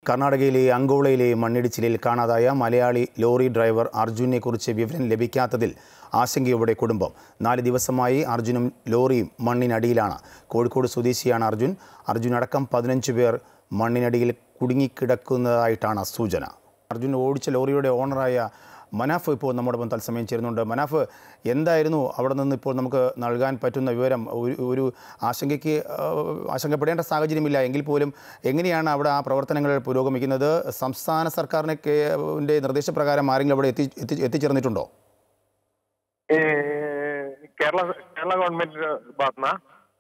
കർണാടകയിലെ അങ്കോളയിലെ മണ്ണിടിച്ചിലിൽ കാണാതായ മലയാളി ലോറി ഡ്രൈവർ അർജുനെക്കുറിച്ച് വിവരം ലഭിക്കാത്തതിൽ ആശങ്കയോടെ കുടുംബം. 4 ദിവസമായി അർജുനും ലോറിയും മണ്ണിനടിയിലാണ്. കോഴിക്കോട് സ്വദേശിയാണ് അർജുൻ അടക്കം 15 പേർ മണ്ണിനടിയിൽ കുടുങ്ങിക്കിടക്കുന്നതായിട്ടാണ് സൂചന. അർജുൻ ഓടിച്ച ലോറിയുടെ ഓണറായ മനാഫ് ഇപ്പോൾ നമ്മോടൊപ്പം തത്സമയം ചേരുന്നുണ്ട്. മനാഫ്, എന്തായിരുന്നു അവിടെ നിന്ന് ഇപ്പോൾ നമുക്ക് നൽകാൻ പറ്റുന്ന വിവരം? ഒരു ആശങ്കപ്പെടേണ്ട സാഹചര്യമില്ല എങ്കിൽ പോലും എങ്ങനെയാണ് അവിടെ ആ പ്രവർത്തനങ്ങൾ പുരോഗമിക്കുന്നത്? സംസ്ഥാന സർക്കാരിൻ്റെ നിർദ്ദേശപ്രകാരം ആരെങ്കിലും അവിടെ എത്തിച്ചേർന്നിട്ടുണ്ടോ? കേരള ഗവൺമെന്റ് ഭാഗത്തുനിന്നാ?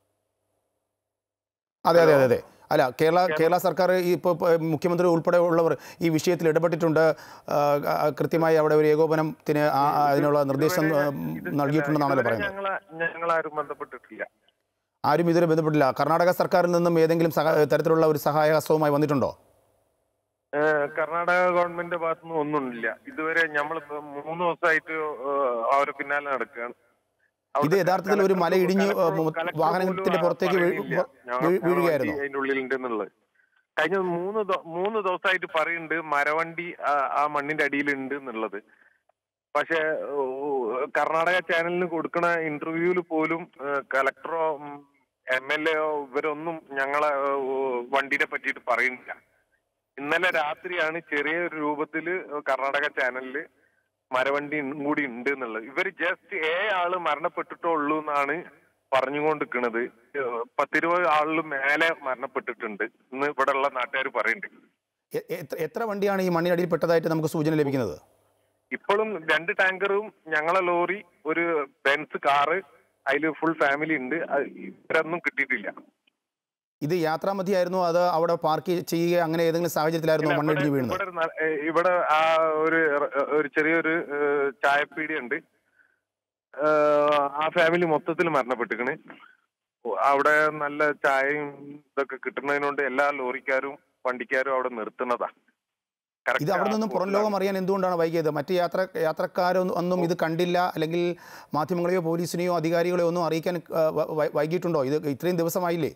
അതെ അതെ അതെ അതെ അല്ല, കേരള സർക്കാർ ഇപ്പോൾ മുഖ്യമന്ത്രി ഉൾപ്പെടെ ഉള്ളവർ ഈ വിഷയത്തിൽ ഇടപെട്ടിട്ടുണ്ട്. കൃത്യമായി അവിടെ ഒരു ഏകോപനത്തിന് അതിനുള്ള നിർദ്ദേശം നൽകിയിട്ടുണ്ടെന്നാണല്ലോ പറയുന്നത്. ഞങ്ങളാരും ബന്ധപ്പെട്ടിട്ടില്ല. ആരും ഇതുവരെ ബന്ധപ്പെട്ടില്ല. കർണാടക സർക്കാരിൽ നിന്നും ഏതെങ്കിലും തരത്തിലുള്ള ഒരു സഹായ ഹസ്തവുമായി വന്നിട്ടുണ്ടോ? കർണാടക ഗവൺമെന്റിന്റെ ഭാഗത്തുനിന്ന് ഒന്നുമില്ല ഇതുവരെ. നമ്മൾ 3 ദിവസമായിട്ട് അവരെ പിന്നാലെ നടക്കുകയാണ്. ഇത് യഥാർത്ഥത്തിൽ ഒരു മല ഇടിഞ്ഞു വാഹനത്തിന്റെ പുറത്തേക്ക് വീഴുകയായിരുന്നു. അതിന്റെ ഉള്ളിലുണ്ടെന്നുള്ളത് കഴിഞ്ഞ 3 ദിവസമായിട്ട് പറയുന്നുണ്ട്. മരവണ്ടി ആ മണ്ണിന്റെ അടിയിലുണ്ട് എന്നുള്ളത്. പക്ഷെ കർണാടക ചാനലിന് കൊടുക്കുന്ന ഇന്റർവ്യൂവിൽ പോലും കളക്ടറോ MLA ഇവരൊന്നും ഞങ്ങളെ വണ്ടിനെ പറ്റിയിട്ട് പറയുന്നില്ല. ഇന്നലെ രാത്രിയാണ് ചെറിയൊരു രൂപത്തില് കർണാടക ചാനലില് മരവണ്ടി കൂടി ഉണ്ട് എന്നുള്ളത്. ഇവര് ജസ്റ്റ് 7 ആള് മരണപ്പെട്ടിട്ടുള്ളൂ എന്നാണ് പറഞ്ഞുകൊണ്ടിരിക്കുന്നത്. 10-20 ആളിലും മേലെ മരണപ്പെട്ടിട്ടുണ്ട് എന്ന് ഇവിടെ ഉള്ള നാട്ടുകാർ പറയുന്നുണ്ട്. എത്ര വണ്ടിയാണ് ഈ മണ്ണിനടിയിൽ പെട്ടതായിട്ട് നമുക്ക് സൂചന ലഭിക്കുന്നത്? ഇപ്പോഴും 2 ടാങ്കറും ഞങ്ങളെ ലോറി, ഒരു ബെൻസ് കാറ്, അതിൽ ഫുൾ ഫാമിലി ഉണ്ട്. ഇവരൊന്നും കിട്ടിയിട്ടില്ല. ഇത് യാത്രാമധ്യയായിരുന്നു, അത് അവിടെ പാർക്ക് ചെയ്യുക അങ്ങനെ ഏതെങ്കിലും സാഹചര്യത്തിലായിരുന്നു മണ്ണിടിഞ്ഞ് വീഴുന്നത്? ഇവിടെ ആ ഒരു ചെറിയൊരു ചായപ്പീടി ഉണ്ട്. ആ ഫാമിലി മൊത്തത്തിൽ മരണപ്പെട്ടിക്കണ്. അവിടെ നല്ല ചായയും ഇതൊക്കെ കിട്ടുന്നതിനോണ്ട് എല്ലാ ലോറിക്കാരും വണ്ടിക്കാരും അവിടെ നിർത്തുന്നതാ. ഇത് അവിടെ നിന്നും പുറം ലോകം അറിയാൻ എന്തുകൊണ്ടാണ് വൈകിയത്? മറ്റ് യാത്രക്കാരൊന്നും ഇത് കണ്ടില്ല, അല്ലെങ്കിൽ മാധ്യമങ്ങളെയോ പോലീസിനെയോ അധികാരികളെയോ ഒന്നും അറിയിക്കാൻ വൈകിട്ടുണ്ടോ? ഇത് ഇത്രയും ദിവസമായില്ലേ?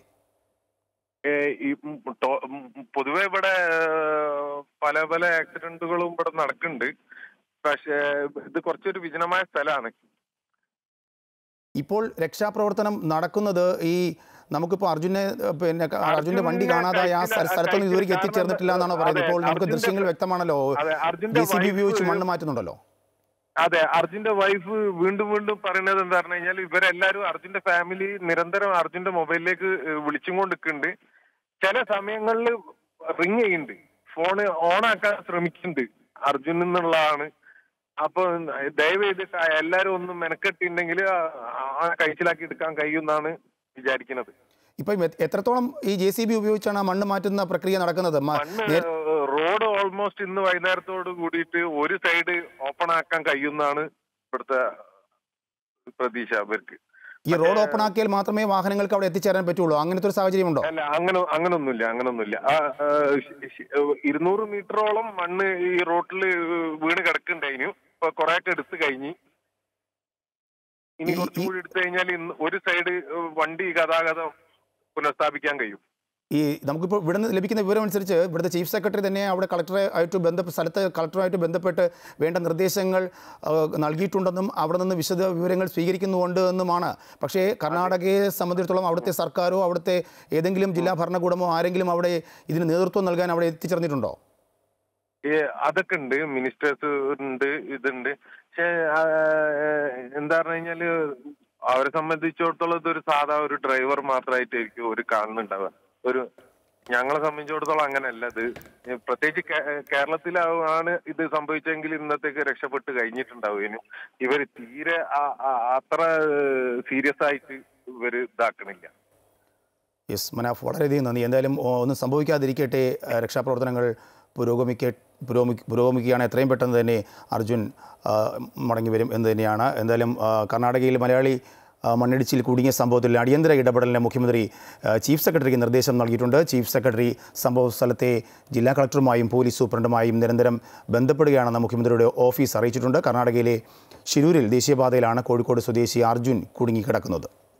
പൊതുവെ ഇവിടെ പല ആക്സിഡന്റുകളും ഇവിടെ നടക്കുന്നുണ്ട്. പക്ഷേ ഇത് കുറച്ചൊരു വിജനമായ സ്ഥലമാണ്. ഇപ്പോൾ രക്ഷാപ്രവർത്തനം നടക്കുന്നത് നമുക്കിപ്പോൾ അർജുന്റെ വണ്ടി കാണാതായ ആ സ്ഥലത്തൊന്നും ഇതുവരെ എത്തിച്ചേർന്നിട്ടില്ല എന്നാണ് പറയുന്നത്. ഇപ്പോൾ നമുക്ക് ദൃശ്യങ്ങൾ വ്യക്തമാണല്ലോ, JCB ഉപയോഗിച്ച് മണ്ണ് മാറ്റുന്നുണ്ടല്ലോ. അതെ, അർജുന്റെ വൈഫ് വീണ്ടും പറയുന്നത് എന്താ പറഞ്ഞു കഴിഞ്ഞാൽ, ഇവരെല്ലാരും അർജുന്റെ ഫാമിലി നിരന്തരം അർജുന്റെ മൊബൈലിലേക്ക് വിളിച്ചും കൊണ്ടിരിക്കുന്നുണ്ട്. ചില സമയങ്ങളിൽ റിങ് ചെയ്യുന്നുണ്ട്, ഫോണ് ഓണാക്കാൻ ശ്രമിക്കുന്നുണ്ട് അർജുൻ എന്നുള്ളതാണ്. അപ്പൊ ദയവ് ചെയ്തിട്ട് എല്ലാരും ഒന്നും മെനക്കെട്ടിട്ടുണ്ടെങ്കിൽ കഴിച്ചിലാക്കി എടുക്കാൻ കഴിയുമെന്നാണ് വിചാരിക്കുന്നത്. ഇപ്പൊ എത്രത്തോളം ഈ JCB ഉപയോഗിച്ചാണ് മണ്ണ് മാറ്റുന്ന പ്രക്രിയ നടക്കുന്നത്? റോഡ് ഓൾമോസ്റ്റ് ഇന്ന് വൈകുന്നേരത്തോട് കൂടിയിട്ട് ഒരു സൈഡ് ഓപ്പൺ ആക്കാൻ കഴിയുമെന്നാണ് ഇവിടുത്തെ പ്രതീക്ഷ അവർക്ക്. ഈ റോഡ് ഓപ്പൺ ആക്കിയാൽ മാത്രമേ വാഹനങ്ങൾക്ക് അവിടെ എത്തിച്ചേരാൻ പറ്റുള്ളൂ, അങ്ങനത്തെ ഒരു സാഹചര്യമുണ്ടോ? അല്ല, അങ്ങനൊന്നുമില്ല. 200 മീറ്ററോളം മണ്ണ് ഈ റോട്ടിൽ വീണ് കിടക്കുന്നുണ്ടായിരുന്നു. ഇപ്പൊ കുറെ ഒക്കെ എടുത്തു കഴിഞ്ഞ്, ഇനി കുറച്ചുകൂടി എടുത്തു കഴിഞ്ഞാൽ ഒരു സൈഡ് വണ്ടി ഗതാഗതം പുനഃസ്ഥാപിക്കാൻ കഴിയും. നമുക്കിപ്പോൾ ഇവിടെ നിന്ന് ലഭിക്കുന്ന വിവരം അനുസരിച്ച് ഇവിടുത്തെ ചീഫ് സെക്രട്ടറി തന്നെ അവിടെ കളക്ടറുമായിട്ട് ബന്ധപ്പെട്ട് വേണ്ട നിർദ്ദേശങ്ങൾ നൽകിയിട്ടുണ്ടെന്നും അവിടെ നിന്ന് വിശദ വിവരങ്ങൾ സ്വീകരിക്കുന്നുണ്ട് എന്നുമാണ്. പക്ഷേ കർണാടകയെ സംബന്ധിച്ചിടത്തോളം അവിടുത്തെ സർക്കാരോ അവിടുത്തെ ഏതെങ്കിലും ജില്ലാ ഭരണകൂടമോ ആരെങ്കിലും അവിടെ ഇതിന് നേതൃത്വം നൽകാൻ അവിടെ എത്തിച്ചേർന്നിട്ടുണ്ടോ? അതൊക്കെ ഉണ്ട്, മിനിസ്റ്റേഴ്സ് ഉണ്ട്, ഇതുണ്ട്. പക്ഷെ എന്താ പറഞ്ഞു കഴിഞ്ഞാല് അവരെ സംബന്ധിച്ചിടത്തോളം ഇതൊരു സാധാ ഒരു ഡ്രൈവർ മാത്രമായിട്ടായിരിക്കും ഒരു കാണുന്നുണ്ടാവുക. ഞങ്ങളെ സംബന്ധിച്ചിടത്തോളം അങ്ങനെയല്ല. ഇത് പ്രത്യേകിച്ച് കേരളത്തിലാണ് ഇത് സംഭവിച്ചെങ്കിൽ ഇന്നത്തേക്ക് രക്ഷപ്പെട്ട് കഴിഞ്ഞിട്ടുണ്ടാവുകയും ഇവര് തീരെ അത്ര സീരിയസ് ആയിട്ട് ഇവര് ഇതാക്കണില്ല. യെസ് മനാഫ്, വളരെയധികം നന്ദി. എന്തായാലും ഒന്നും സംഭവിക്കാതിരിക്കട്ടെ, രക്ഷാപ്രവർത്തനങ്ങൾ പുരോഗമിക്കുകയാണ്. എത്രയും പെട്ടെന്ന് തന്നെ അർജുൻ മടങ്ങി വരും എന്ന് തന്നെയാണ്. എന്തായാലും കർണാടകയിൽ മലയാളി മണ്ണിടിച്ചിൽ കുടുങ്ങിയ സംഭവത്തിൽ അടിയന്തര ഇടപെടലിന് മുഖ്യമന്ത്രി ചീഫ് സെക്രട്ടറിക്ക് നിർദ്ദേശം നൽകിയിട്ടുണ്ട്. ചീഫ് സെക്രട്ടറി സംഭവ സ്ഥലത്തെ ജില്ലാ കളക്ടറുമായും പോലീസ് സൂപ്രണ്ടുമായും നിരന്തരം ബന്ധപ്പെടുകയാണെന്ന് മുഖ്യമന്ത്രിയുടെ ഓഫീസ് അറിയിച്ചിട്ടുണ്ട്. കർണാടകയിലെ ഷിരൂരിൽ ദേശീയപാതയിലാണ് കോഴിക്കോട് സ്വദേശി അർജുൻ കുടുങ്ങിക്കിടക്കുന്നത്.